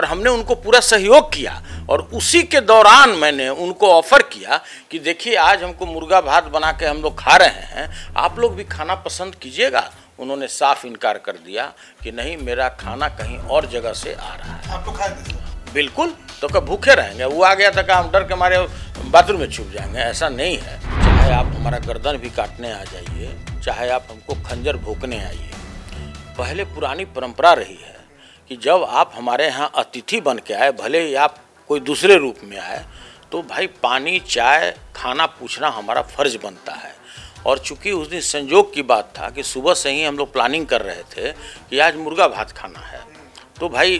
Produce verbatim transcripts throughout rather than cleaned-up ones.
और हमने उनको पूरा सहयोग किया। और उसी के दौरान मैंने उनको ऑफ़र किया कि देखिए आज हमको मुर्गा भात बना के हम लोग खा रहे हैं, आप लोग भी खाना पसंद कीजिएगा। उन्होंने साफ इनकार कर दिया कि नहीं, मेरा खाना कहीं और जगह से आ रहा है। आप लोग खाएंगे? बिल्कुल, तो कब भूखे रहेंगे? वो आ गया था कि हम डर के मारे बाथरूम में छुप जाएंगे, ऐसा नहीं है। चाहे आप हमारा गर्दन भी काटने आ जाइए, चाहे आप हमको खंजर भोंकने आइए, पहले पुरानी परंपरा रही है कि जब आप हमारे यहाँ अतिथि बन के आए, भले ही आप कोई दूसरे रूप में आए, तो भाई पानी, चाय, खाना पूछना हमारा फर्ज बनता है। और चूंकि उस दिन संयोग की बात था कि सुबह से ही हम लोग प्लानिंग कर रहे थे कि आज मुर्गा भात खाना है, तो भाई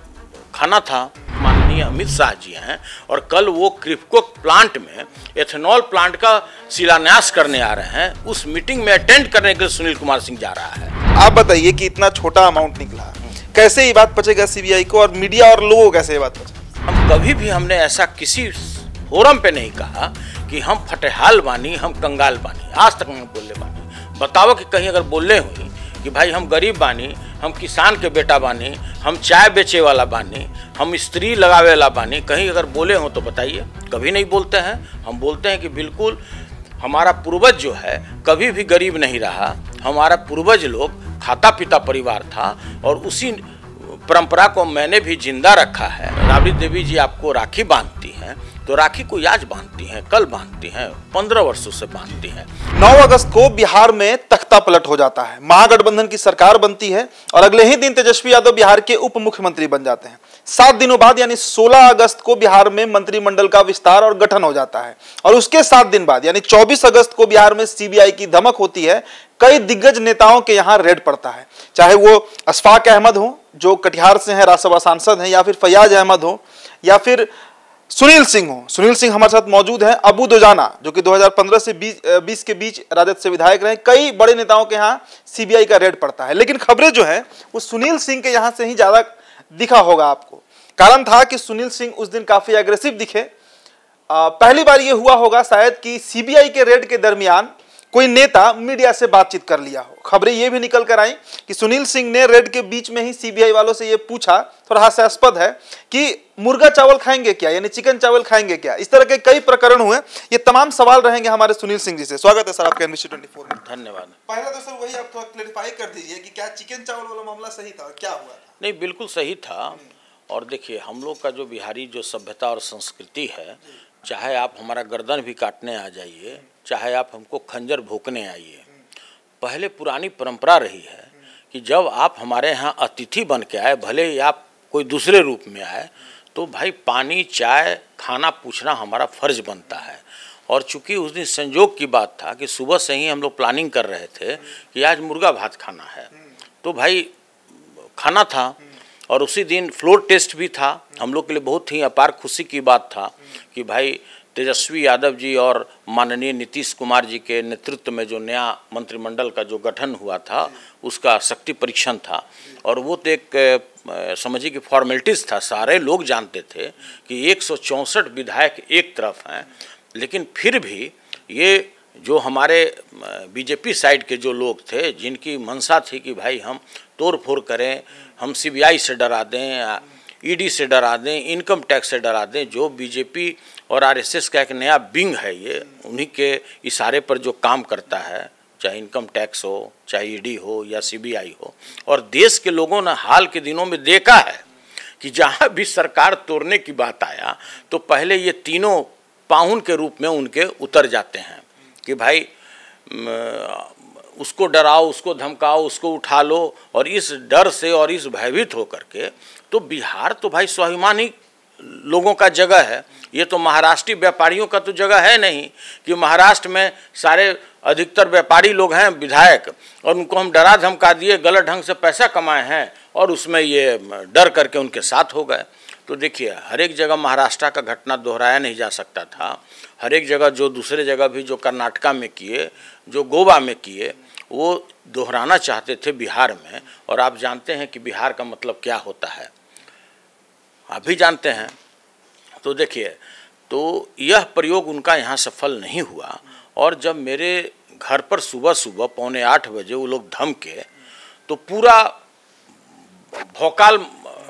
खाना था। माननीय अमित शाह जी हैं और कल वो क्रिप्को प्लांट में एथेनॉल प्लांट का शिलान्यास करने आ रहे हैं, उस मीटिंग में अटेंड करने के लिए सुनील कुमार सिंह जा रहा है। आप बताइए कि इतना छोटा अमाउंट निकला, कैसे ये बात पचेगा सीबीआई को, और मीडिया और लोगों को कैसे ये बात पचेगा? हम कभी भी हमने ऐसा किसी फोरम पे नहीं कहा कि हम फटेहाल बानी, हम कंगाल बानी। आज तक मैं बोले बानी, बताओ कि कहीं अगर बोले हुई कि भाई हम गरीब बानी, हम किसान के बेटा बानी, हम चाय बेचे वाला बानी, हम स्त्री लगावे वाला बानी, कहीं अगर बोले हो तो बताइए। कभी नहीं बोलते हैं। हम बोलते हैं कि बिल्कुल हमारा पूर्वज जो है कभी भी गरीब नहीं रहा। हमारा पूर्वज लोग खाता पीता परिवार था और उसी परंपरा को मैंने भी जिंदा रखा है। राबड़ी देवी जी आपको राखी बांधती हैं, तो राखी को आज बांधती हैं, कल बांधती हैं, पंद्रह वर्षों से बांधती हैं। नौ अगस्त को बिहार में तख्ता पलट हो जाता है, महागठबंधन की सरकार बनती है और अगले ही दिन तेजस्वी यादव बिहार के उप मुख्यमंत्री बन जाते हैं। सात दिनों बाद यानी सोलह अगस्त को बिहार में मंत्रिमंडल का विस्तार और गठन हो जाता है और उसके सात दिन बाद यानी चौबीस अगस्त को बिहार में सीबीआई की धमक होती है। कई दिग्गज नेताओं के यहां रेड पड़ता है, चाहे वो अशफाक अहमद हो जो कटिहार से हैं, राज्यसभा सांसद हैं, या फिर फैयाज अहमद हो, या फिर सुनील सिंह हो। सुनील सिंह हमारे साथ मौजूद हैं। अबू दोजाना जो कि दो हज़ार पंद्रह से बीस के बीच राजद से विधायक रहे। कई बड़े नेताओं के यहाँ सीबीआई का रेड पड़ता है, लेकिन खबरें जो है वो सुनील सिंह के यहाँ से ही ज्यादा दिखा होगा आपको। कारण था कि सुनील सिंह उस दिन काफी एग्रेसिव दिखे। आ, पहली बार ये हुआ होगा शायद कि सीबीआई के रेड के दरमियान कोई नेता मीडिया से बातचीत कर लिया हो। खबरें ये भी निकल कर आई कि सुनील सिंह ने रेड के बीच में ही सीबीआई वालों से ये पूछा, थोड़ा हास्यास्पद है, कि मुर्गा चावल खाएंगे क्या, यानी चिकन चावल खाएंगे क्या। इस तरह के कई प्रकरण हुए। ये तमाम सवाल रहेंगे हमारे सुनील सिंह जी से। स्वागत है सर आपका एनबीसी चौबीस में। धन्यवाद। पहला तो सर वही आप थोड़ा क्लैरिफाई कर दीजिए कि क्या चिकन चावल वाला मामला सही था और क्या हुआ था? नहीं, बिल्कुल सही था। और देखिए हम लोग का जो बिहारी जो सभ्यता और संस्कृति है, चाहे आप हमारा गर्दन भी काटने आ जाइए, चाहे आप हमको खंजर भोंकने आइए, पहले पुरानी परंपरा रही है कि जब आप हमारे यहाँ अतिथि बन के आए, भले ही आप कोई दूसरे रूप में आए, तो भाई पानी, चाय, खाना पूछना हमारा फर्ज बनता है। और चूंकि उस दिन संयोग की बात था कि सुबह से ही हम लोग प्लानिंग कर रहे थे कि आज मुर्गा भात खाना है, तो भाई खाना था। और उसी दिन फ्लोर टेस्ट भी था। हम लोग के लिए बहुत ही अपार खुशी की बात था कि भाई तेजस्वी यादव जी और माननीय नीतीश कुमार जी के नेतृत्व में जो नया मंत्रिमंडल का जो गठन हुआ था उसका शक्ति परीक्षण था। और वो तो एक समझिए कि फॉर्मेलिटीज़ था। सारे लोग जानते थे कि एक सौ चौंसठ विधायक एक तरफ हैं, लेकिन फिर भी ये जो हमारे बीजेपी साइड के जो लोग थे जिनकी मंशा थी कि भाई हम तोड़ फोड़ करें, हम सीबीआई से डरा दें, ईडी से डरा दें, इनकम टैक्स से डरा दें, जो बीजेपी और आरएसएस का एक नया विंग है, ये उन्हीं के इशारे पर जो काम करता है, चाहे इनकम टैक्स हो, चाहे ईडी हो या सीबीआई हो। और देश के लोगों ने हाल के दिनों में देखा है कि जहाँ भी सरकार तोड़ने की बात आया तो पहले ये तीनों पाहुन के रूप में उनके उतर जाते हैं कि भाई उसको डराओ, उसको धमकाओ, उसको उठा लो। और इस डर से और इस भयभीत होकर के तो बिहार तो भाई स्वाभिमानी लोगों का जगह है। ये तो महाराष्ट्रीय व्यापारियों का तो जगह है नहीं कि महाराष्ट्र में सारे अधिकतर व्यापारी लोग हैं विधायक, और उनको हम डरा धमका दिए, गलत ढंग से पैसा कमाए हैं और उसमें ये डर करके उनके साथ हो गए। तो देखिए हर एक जगह महाराष्ट्र का घटना दोहराया नहीं जा सकता था। हर एक जगह जो दूसरे जगह भी जो कर्नाटका में किए, जो गोवा में किए, वो दोहराना चाहते थे बिहार में। और आप जानते हैं कि बिहार का मतलब क्या होता है, आप भी जानते हैं। तो देखिए, तो यह प्रयोग उनका यहाँ सफल नहीं हुआ। और जब मेरे घर पर सुबह सुबह पौने आठ बजे वो लोग धमके तो पूरा भौकाल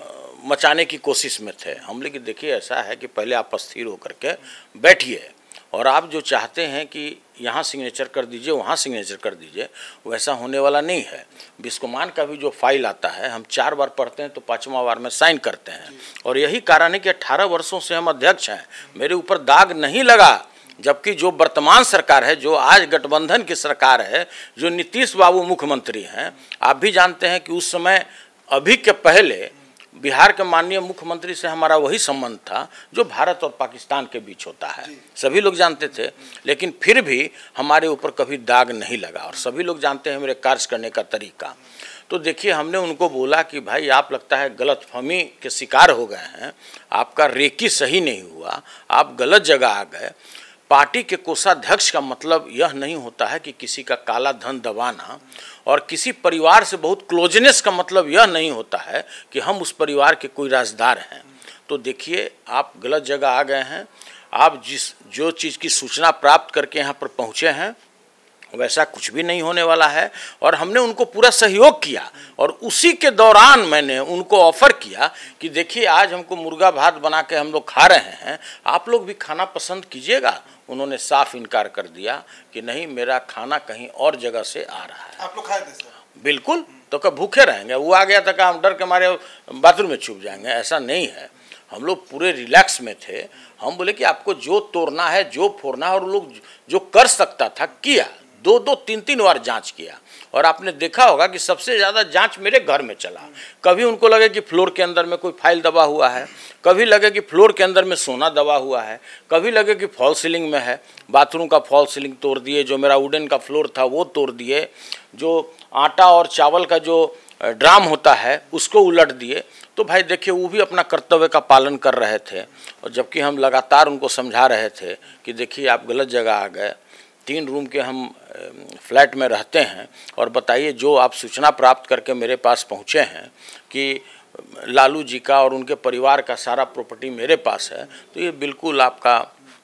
मचाने की कोशिश में थे हम। लेकिन देखिए ऐसा है कि पहले आप अस्थिर होकर के बैठिए और आप जो चाहते हैं कि यहाँ सिग्नेचर कर दीजिए वहाँ सिग्नेचर कर दीजिए, वैसा होने वाला नहीं है। बिस्कोमान का भी जो फाइल आता है हम चार बार पढ़ते हैं तो पाँचवा बार में साइन करते हैं और यही कारण है कि अठारह वर्षों से हम अध्यक्ष हैं, मेरे ऊपर दाग नहीं लगा। जबकि जो वर्तमान सरकार है, जो आज गठबंधन की सरकार है, जो नीतीश बाबू मुख्यमंत्री हैं, आप भी जानते हैं कि उस समय अभी के पहले बिहार के माननीय मुख्यमंत्री से हमारा वही संबंध था जो भारत और पाकिस्तान के बीच होता है, सभी लोग जानते थे। लेकिन फिर भी हमारे ऊपर कभी दाग नहीं लगा और सभी लोग जानते हैं मेरे कार्य करने का तरीका। तो देखिए हमने उनको बोला कि भाई आप लगता है गलतफहमी के शिकार हो गए हैं, आपका रेकी सही नहीं हुआ, आप गलत जगह आ गए। पार्टी के कोषाध्यक्ष का मतलब यह नहीं होता है कि किसी का काला धन दबाना, और किसी परिवार से बहुत क्लोजनेस का मतलब यह नहीं होता है कि हम उस परिवार के कोई राजदार हैं। तो देखिए आप गलत जगह आ गए हैं। आप जिस जो चीज़ की सूचना प्राप्त करके यहाँ पर पहुँचे हैं वैसा कुछ भी नहीं होने वाला है और हमने उनको पूरा सहयोग किया। और उसी के दौरान मैंने उनको ऑफ़र किया कि देखिए आज हमको मुर्गा भात बना के हम लोग खा रहे हैं, आप लोग भी खाना पसंद कीजिएगा। उन्होंने साफ इनकार कर दिया कि नहीं, मेरा खाना कहीं और जगह से आ रहा है। आप लोग खाए थे सर? बिल्कुल, तो कब भूखे रहेंगे? वो आ गया था कि हम डर के मारे बाथरूम में छुप जाएंगे, ऐसा नहीं है। हम लोग पूरे रिलैक्स में थे। हम बोले कि आपको जो तोड़ना है, जो फोड़ना है, और लोग जो कर सकता था किया। दो दो तीन तीन बार जांच किया और आपने देखा होगा कि सबसे ज़्यादा जांच मेरे घर में चला। कभी उनको लगे कि फ्लोर के अंदर में कोई फाइल दबा हुआ है, कभी लगे कि फ्लोर के अंदर में सोना दबा हुआ है, कभी लगे कि फॉल सीलिंग में है। बाथरूम का फॉल सीलिंग तोड़ दिए, जो मेरा वुडन का फ्लोर था वो तोड़ दिए, जो आटा और चावल का जो ड्राम होता है उसको उलट दिए। तो भाई देखिए वो भी अपना कर्तव्य का पालन कर रहे थे और जबकि हम लगातार उनको समझा रहे थे कि देखिए आप गलत जगह आ गए। तीन रूम के हम फ्लैट में रहते हैं और बताइए जो आप सूचना प्राप्त करके मेरे पास पहुँचे हैं कि लालू जी का और उनके परिवार का सारा प्रॉपर्टी मेरे पास है, तो ये बिल्कुल आपका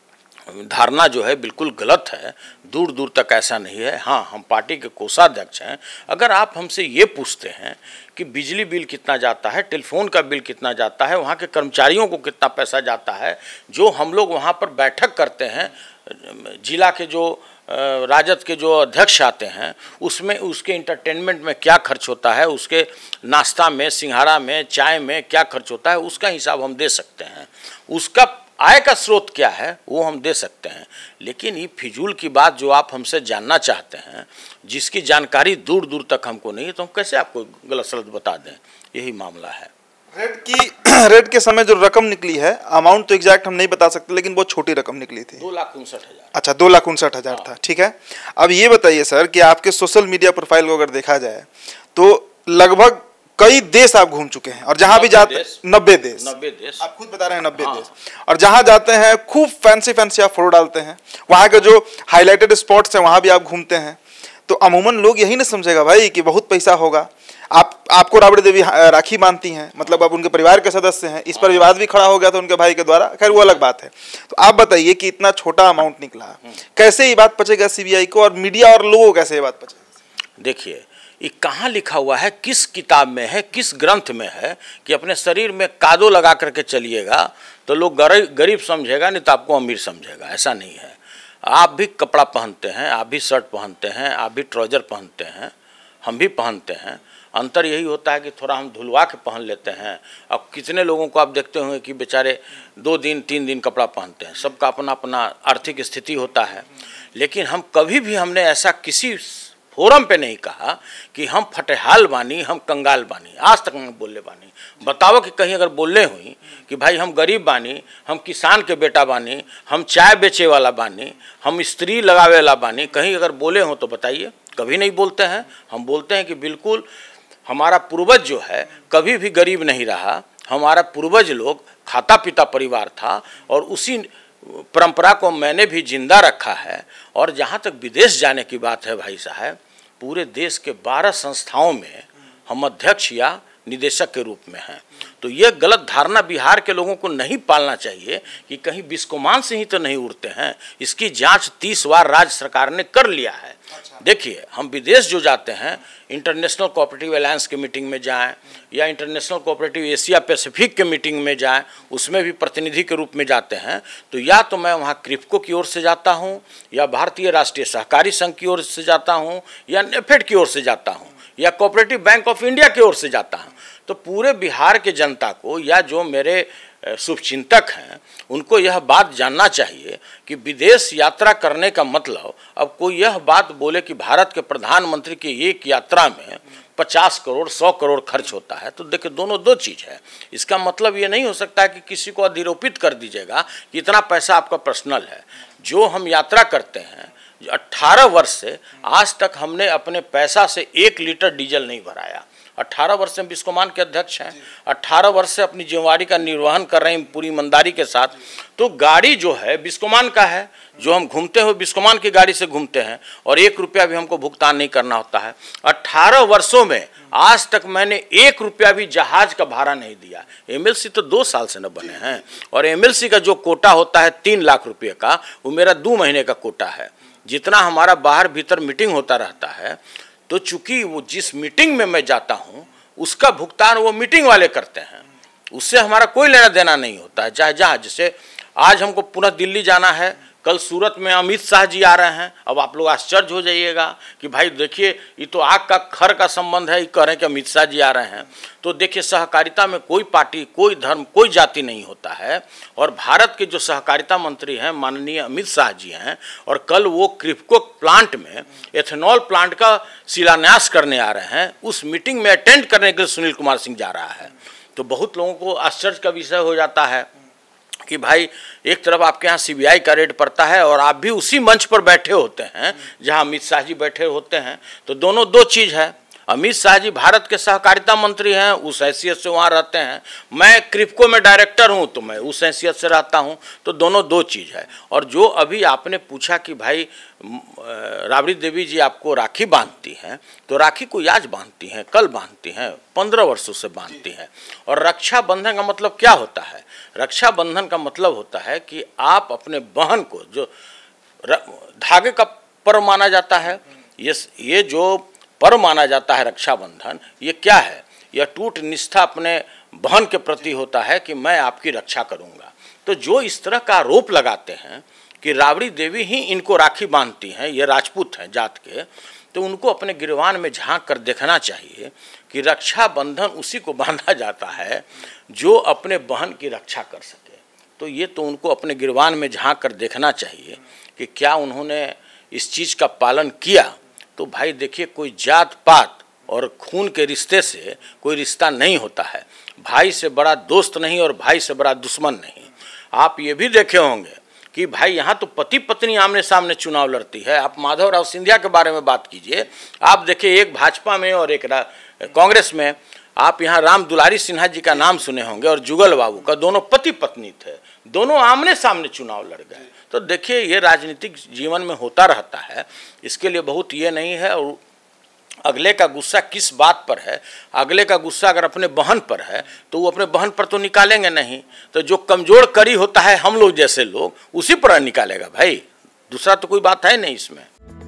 धारणा जो है बिल्कुल गलत है। दूर दूर तक ऐसा नहीं है। हाँ, हम पार्टी के कोषाध्यक्ष हैं। अगर आप हमसे ये पूछते हैं कि बिजली बिल कितना जाता है, टेलीफोन का बिल कितना जाता है, वहाँ के कर्मचारियों को कितना पैसा जाता है, जो हम लोग वहाँ पर बैठक करते हैं, जिला के जो राजद के जो अध्यक्ष आते हैं उसमें उसके इंटरटेनमेंट में क्या खर्च होता है, उसके नाश्ता में, सिंघाड़ा में, चाय में क्या खर्च होता है, उसका हिसाब हम दे सकते हैं। उसका आय का स्रोत क्या है वो हम दे सकते हैं। लेकिन ये फिजूल की बात जो आप हमसे जानना चाहते हैं, जिसकी जानकारी दूर दूर तक हमको नहीं है, तो हम कैसे आपको गलत सलत बता दें? यही मामला है। रेड की रेड के समय जो रकम निकली है, अमाउंट तो एग्जैक्ट हम नहीं बता सकते, लेकिन बहुत छोटी रकम निकली थी। दो लाख उनसठ हजार अच्छा, दो लाख उनसठ हजार था। ठीक है, अब ये बताइए सर कि आपके सोशल मीडिया प्रोफाइल को अगर देखा जाए तो लगभग कई देश आप घूम चुके हैं और जहां भी जाते नब्बे देश नब्बे देश आप खुद बता रहे हैं, नब्बे देश, और जहां जाते हैं खूब फैंसी फैंसी आप फोटो डालते हैं, वहां के जो हाईलाइटेड स्पॉट्स हैं वहां भी आप घूमते हैं। तो अमूमन लोग यही नहीं समझेगा भाई कि बहुत पैसा होगा। आप आपको राबड़ी देवी राखी बांधती हैं, मतलब आप उनके परिवार के सदस्य हैं। इस पर विवाद भी खड़ा हो गया था उनके भाई के द्वारा, खैर वो अलग बात है। तो आप बताइए कि इतना छोटा अमाउंट निकला, कैसे ये बात पचेगा सीबीआई को, और मीडिया और लोगों को कैसे ये बात पचेगा? देखिए ये कहाँ लिखा हुआ है, किस किताब में है, किस ग्रंथ में है कि अपने शरीर में कादो लगा करके चलिएगा तो लोग गरीब गरीब समझेगा, नहीं तो आपको अमीर समझेगा? ऐसा नहीं है। आप भी कपड़ा पहनते हैं, आप भी शर्ट पहनते हैं, आप भी ट्राउजर पहनते हैं, हम भी पहनते हैं। अंतर यही होता है कि थोड़ा हम धुलवा के पहन लेते हैं। अब कितने लोगों को आप देखते होंगे कि बेचारे दो दिन तीन दिन कपड़ा पहनते हैं। सबका अपना अपना आर्थिक स्थिति होता है। लेकिन हम कभी भी हमने ऐसा किसी फोरम पे नहीं कहा कि हम फटेहाल बानी, हम कंगाल बानी। आज तक हम बोले बानी। बताओ कि कहीं अगर बोले हुई कि भाई हम गरीब बानी, हम किसान के बेटा बानी, हम चाय बेचे वाला बानी, हम स्त्री लगावे वाला बानी, कहीं अगर बोले हो तो बताइए। कभी नहीं बोलते हैं। हम बोलते हैं कि बिल्कुल हमारा पूर्वज जो है कभी भी गरीब नहीं रहा। हमारा पूर्वज लोग खाता पीता परिवार था और उसी परंपरा को मैंने भी जिंदा रखा है। और जहाँ तक विदेश जाने की बात है भाई साहब, पूरे देश के बारह संस्थाओं में हम अध्यक्ष या निदेशक के रूप में हैं। तो ये गलत धारणा बिहार के लोगों को नहीं पालना चाहिए कि कहीं बिस्कोमान से ही तो नहीं उड़ते हैं। इसकी जांच तीस बार राज्य सरकार ने कर लिया है। देखिए, हम विदेश जो जाते हैं, इंटरनेशनल कोऑपरेटिव अलायंस के मीटिंग में जाएं या इंटरनेशनल कोऑपरेटिव एशिया पैसिफिक के मीटिंग में जाएं, उसमें भी प्रतिनिधि के रूप में जाते हैं, तो या तो मैं वहाँ क्रिप्को की ओर से जाता हूँ, या भारतीय राष्ट्रीय सहकारी संघ की ओर से जाता हूँ, या नेफेड की ओर से जाता हूँ, या कोऑपरेटिव बैंक ऑफ इंडिया की ओर से जाता हूँ। तो पूरे बिहार के जनता को या जो मेरे शुभचिंतक हैं उनको यह बात जानना चाहिए कि विदेश यात्रा करने का मतलब, अब कोई यह बात बोले कि भारत के प्रधानमंत्री की एक यात्रा में पचास करोड़ सौ करोड़ खर्च होता है, तो देखिए दोनों दो चीज़ है। इसका मतलब ये नहीं हो सकता कि किसी को अधिरोपित कर दीजिएगा कि इतना पैसा आपका पर्सनल है। जो हम यात्रा करते हैं, अट्ठारह वर्ष से आज तक हमने अपने पैसा से एक लीटर डीजल नहीं भराया। अट्ठारह वर्ष से बिस्कोमान के अध्यक्ष हैं, अट्ठारह वर्ष से अपनी जिम्मेवारी का निर्वहन कर रहे हैं पूरी ईमानदारी के साथ। तो गाड़ी जो है बिस्कोमान का है, जो हम घूमते हुए बिस्कोमान की गाड़ी से घूमते हैं, और एक रुपया भी हमको भुगतान नहीं करना होता है। अट्ठारह वर्षों में आज तक मैंने एक रुपया भी जहाज का भाड़ा नहीं दिया। एमएलसी तो दो साल से न बने हैं, और एमएलसी का जो कोटा होता है तीन लाख रुपये का, वो मेरा दो महीने का कोटा है। जितना हमारा बाहर भीतर मीटिंग होता रहता है, तो चूंकि वो जिस मीटिंग में मैं जाता हूँ उसका भुगतान वो मीटिंग वाले करते हैं, उससे हमारा कोई लेना देना नहीं होता है। चाहे जहाँ, जैसे आज हमको पुनः दिल्ली जाना है, कल सूरत में अमित शाह जी आ रहे हैं। अब आप लोग आश्चर्य हो जाइएगा कि भाई देखिए, ये तो आग का खर का संबंध है, ये कह रहे हैं कि अमित शाह जी आ रहे हैं। तो देखिए, सहकारिता में कोई पार्टी, कोई धर्म, कोई जाति नहीं होता है। और भारत के जो सहकारिता मंत्री हैं माननीय अमित शाह जी हैं, और कल वो क्रिप्को प्लांट में एथेनॉल प्लांट का शिलान्यास करने आ रहे हैं। उस मीटिंग में अटेंड करने के लिए सुनील कुमार सिंह जा रहा है। तो बहुत लोगों को आश्चर्य का विषय हो जाता है कि भाई एक तरफ आपके यहाँ सीबीआई का रेड पड़ता है और आप भी उसी मंच पर बैठे होते हैं जहाँ अमित शाह जी बैठे होते हैं। तो दोनों दो चीज़ है। अमित शाह जी भारत के सहकारिता मंत्री हैं, उस हैसियत से वहाँ रहते हैं। मैं क्रिप्को में डायरेक्टर हूँ, तो मैं उस हैसियत से रहता हूँ। तो दोनों दो चीज़ है। और जो अभी आपने पूछा कि भाई राबड़ी देवी जी आपको राखी बांधती हैं, तो राखी को आज बांधती हैं, कल बांधती हैं, पंद्रह वर्षों से बांधती हैं। और रक्षाबंधन का मतलब क्या होता है? रक्षाबंधन का मतलब होता है कि आप अपने बहन को, जो धागे का पर्व माना जाता है, ये ये जो पर्व माना जाता है रक्षाबंधन, ये क्या है? यह टूट निष्ठा अपने बहन के प्रति होता है कि मैं आपकी रक्षा करूंगा। तो जो इस तरह का आरोप लगाते हैं कि राबड़ी देवी ही इनको राखी बांधती हैं, ये राजपूत हैं जात के, तो उनको अपने गिरवान में झांक कर देखना चाहिए कि रक्षाबंधन उसी को बांधा जाता है जो अपने बहन की रक्षा कर सके। तो ये तो उनको अपने गिरवान में झांक कर देखना चाहिए कि क्या उन्होंने इस चीज़ का पालन किया। तो भाई देखिए, कोई जात पात और खून के रिश्ते से कोई रिश्ता नहीं होता है। भाई से बड़ा दोस्त नहीं और भाई से बड़ा दुश्मन नहीं। आप ये भी देखे होंगे कि भाई यहाँ तो पति पत्नी आमने सामने चुनाव लड़ती है। आप माधवराव सिंधिया के बारे में बात कीजिए, आप देखिए एक भाजपा में और एक कांग्रेस में। आप यहाँ राम दुलारी सिन्हा जी का नाम सुने होंगे और जुगल बाबू का, दोनों पति पत्नी थे, दोनों आमने सामने चुनाव लड़ गए। तो देखिए, ये राजनीतिक जीवन में होता रहता है, इसके लिए बहुत ये नहीं है। और अगले का गुस्सा किस बात पर है? अगले का गुस्सा अगर अपने बहन पर है तो वो अपने बहन पर तो निकालेंगे नहीं। तो जो कमजोर कड़ी होता है हम लोग जैसे लोग, उसी पर निकालेगा भाई, दूसरा तो कोई बात है नहीं इसमें।